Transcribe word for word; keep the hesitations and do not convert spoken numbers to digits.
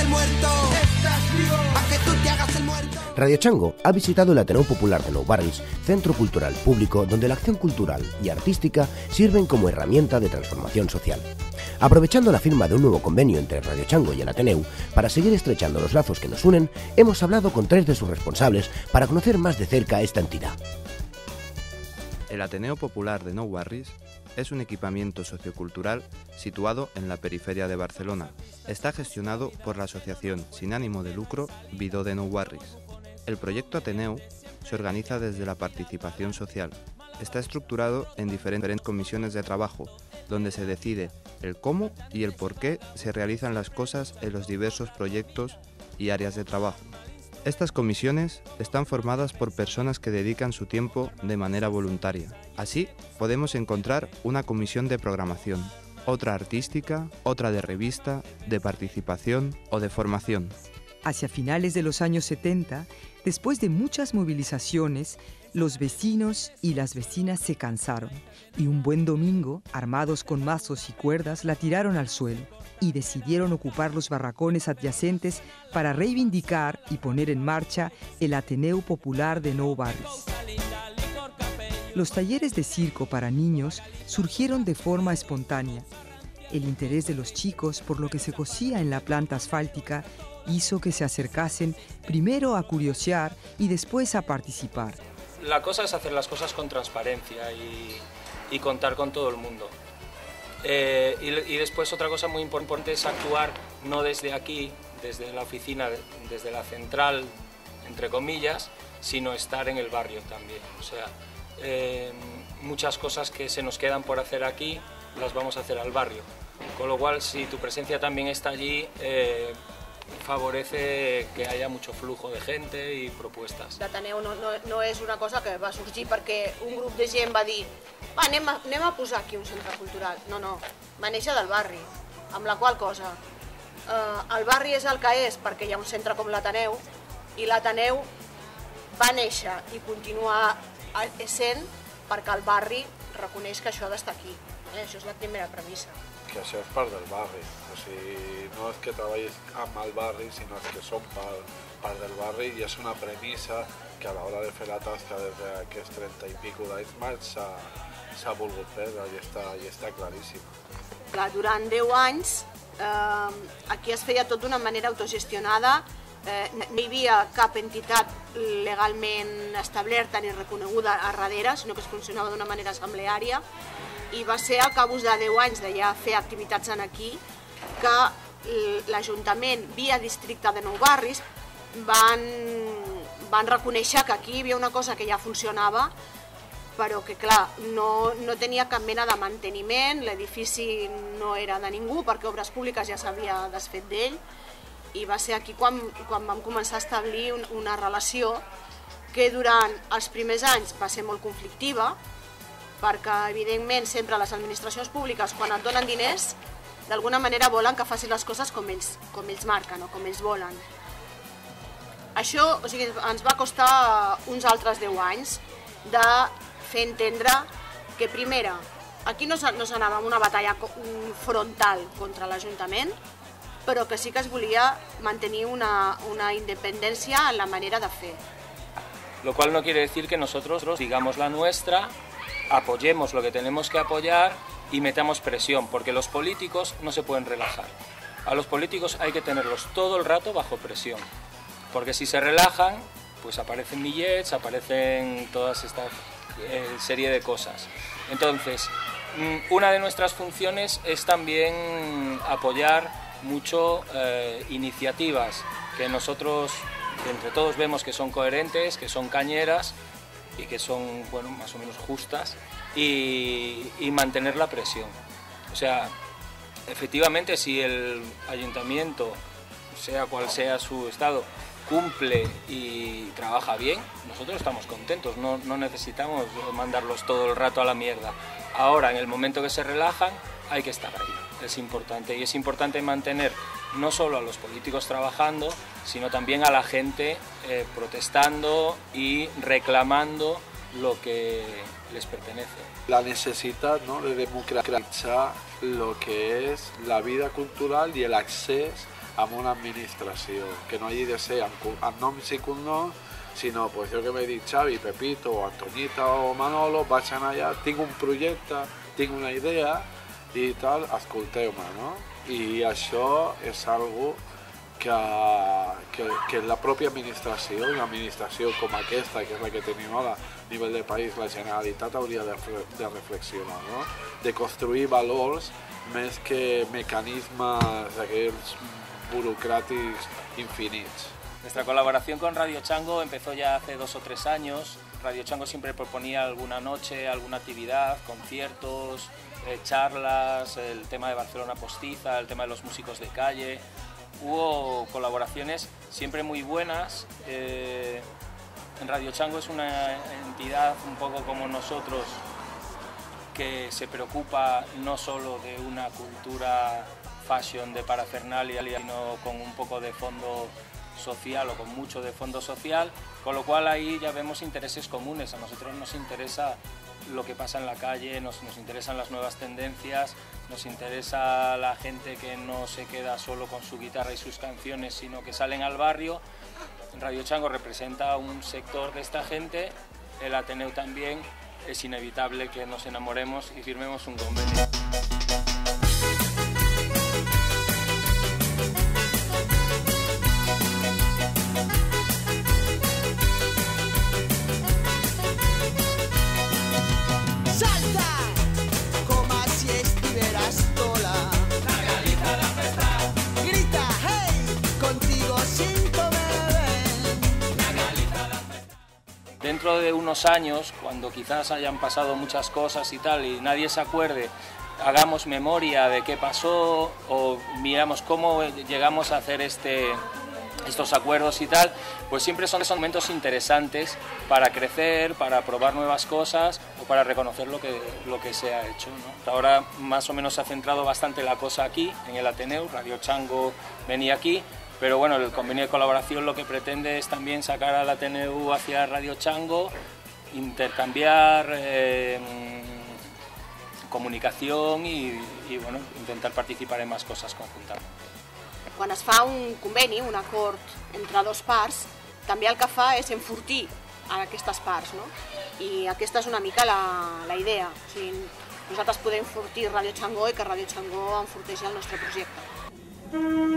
el muerto. Estás vivo para que tú te hagas el muerto. Radio Chango ha visitado el Ateneu Popular de Nou Barris, centro cultural público donde la acción cultural y artística sirven como herramienta de transformación social. Aprovechando la firma de un nuevo convenio entre Radio Chango y el Ateneu, para seguir estrechando los lazos que nos unen, hemos hablado con tres de sus responsables para conocer más de cerca esta entidad. El Ateneu Popular de Nou Barris es un equipamiento sociocultural situado en la periferia de Barcelona. Está gestionado por la asociación sin ánimo de lucro Vidó de Nou Barris. El proyecto Ateneu se organiza desde la participación social. Está estructurado en diferentes comisiones de trabajo, donde se decide el cómo y el por qué se realizan las cosas en los diversos proyectos y áreas de trabajo. Estas comisiones están formadas por personas que dedican su tiempo de manera voluntaria. Así, podemos encontrar una comisión de programación, otra artística, otra de revista, de participación o de formación. Hacia finales de los años setenta, después de muchas movilizaciones, los vecinos y las vecinas se cansaron y un buen domingo, armados con mazos y cuerdas, la tiraron al suelo y decidieron ocupar los barracones adyacentes para reivindicar y poner en marcha el Ateneu Popular de Nou Barris. Los talleres de circo para niños surgieron de forma espontánea. El interés de los chicos por lo que se cosía en la planta asfáltica hizo que se acercasen primero a curiosear y después a participar. La cosa es hacer las cosas con transparencia y, y contar con todo el mundo. Eh, y, y después otra cosa muy importante es actuar no desde aquí, desde la oficina, desde la central, entre comillas, sino estar en el barrio también. O sea, eh, muchas cosas que se nos quedan por hacer aquí las vamos a hacer al barrio. Con lo cual, si tu presencia también está allí, eh, favorece que haya mucho flujo de gente i propostes. L'Ateneu no, no, no és una cosa que va sorgir perquè un grup de gent va dir va, anem, a, anem a posar aquí un centre cultural. No, no, va néixer del barri, amb la qual cosa eh, el barri és el que és perquè hi ha un centre com l'Ateneu i l'Ateneu va néixer i continua essent perquè el barri reconeix que això ha d'estar aquí. Eh? Això és la primera premissa. Que això és part del barri, o sigui, no és que treballis amb el barri, sinó que som part, part del barri i és una premissa que a l'hora de fer la tasca des d'aquests trenta i pico d'anys més s'ha volgut fer i està, i està claríssim. Clar, durant deu anys eh, aquí es feia tot d'una manera autogestionada, eh, no hi havia cap entitat legalment establerta ni reconeguda a darrere, sinó que es funcionava d'una manera assembleària. I va ser al cap de deu anys de ja fer activitats aquí que l'Ajuntament, via districte de Nou Barris, van, van reconèixer que aquí hi havia una cosa que ja funcionava, però que clar, no, no tenia cap mena de manteniment, l'edifici no era de ningú perquè Obres Públiques ja s'havia desfet d'ell, i va ser aquí quan, quan vam començar a establir un, una relació que durant els primers anys va ser molt conflictiva, perquè evidentment sempre les administracions públiques quan et donen diners d'alguna manera volen que facin les coses com ells, com ells marquen o com ells volen. Això o sigui, ens va costar uns altres deu anys de fer entendre que primera, aquí no s'anava amb una batalla frontal contra l'Ajuntament, però que sí que es volia mantenir una, una independència en la manera de fer. Lo cual no quiere decir que nosotros digamos la nuestra, apoyemos lo que tenemos que apoyar y metamos presión, porque los políticos no se pueden relajar. A los políticos hay que tenerlos todo el rato bajo presión, porque si se relajan, pues aparecen billets, aparecen todas esta eh, serie de cosas. Entonces, una de nuestras funciones es también apoyar mucho eh, iniciativas que nosotros, que entre todos vemos que son coherentes, que son cañeras, y que son, bueno, más o menos justas, y, y mantener la presión. O sea, efectivamente, si el ayuntamiento, sea cual sea su estado, cumple y trabaja bien, nosotros estamos contentos, no, no necesitamos mandarlos todo el rato a la mierda. Ahora, en el momento que se relajan, hay que estar ahí, es importante, y es importante mantener no solo a los políticos trabajando, sino también a la gente eh, protestando y reclamando lo que les pertenece. La necessitat, no?, de democratitzar lo que és la vida cultural i l'accés amb una administració, que no hagi de ser amb, amb noms i cognoms, sinó, pues, jo que m'he dit Xavi, Pepito, o Antoñita o Manolo, vaig anar allà, tinc un projecte, tinc una idea i tal, escolteu-me, no? I això és algo que, que, que la pròpia administració, una administració com aquesta, que és la que tenim ara a nivell de país, la Generalitat hauria de, de reflexionar, no? De construir valors més que mecanismes aquells burocràtics infinits. Nuestra colaboración con Radio Chango empezó ya hace dos o tres años. Radio Chango siempre proponía alguna noche, alguna actividad, conciertos, eh, charlas, el tema de Barcelona Postiza, el tema de los músicos de calle. Hubo colaboraciones siempre muy buenas. Eh, en Radio Chango es una entidad un poco como nosotros, que se preocupa no solo de una cultura fashion de parafernalia, sino con un poco de fondo social o con mucho de fondo social, con lo cual ahí ya vemos intereses comunes. A nosotros nos interesa lo que pasa en la calle, nos, nos interesan las nuevas tendencias, nos interesa la gente que no se queda solo con su guitarra y sus canciones, sino que salen al barrio. Radio Chango representa un sector de esta gente, el Ateneu también. Es inevitable que nos enamoremos y firmemos un convenio. Dentro de unos años, cuando quizás hayan pasado muchas cosas y tal, y nadie se acuerde, hagamos memoria de qué pasó o miramos cómo llegamos a hacer este, estos acuerdos y tal, pues siempre son esos momentos interesantes para crecer, para probar nuevas cosas o para reconocer lo que, lo que se ha hecho, ¿no? Ahora más o menos se ha centrado bastante la cosa aquí, en el Ateneu. Radio Chango venía aquí. Pero bueno, el convenio de colaboración lo que pretende es también sacar al Ateneu hacia Radio Chango, intercambiar eh, comunicación i, i bueno, intentar participar en més coses conjuntament. Quan es fa un conveni, un acord entre dos parts, també el que fa és enfortir a aquestes parts, no? I aquesta és una mica la, la idea. O sigui, nosaltres podem enfortir Radio Chango i que Radio Chango enforteixi el nostre projecte.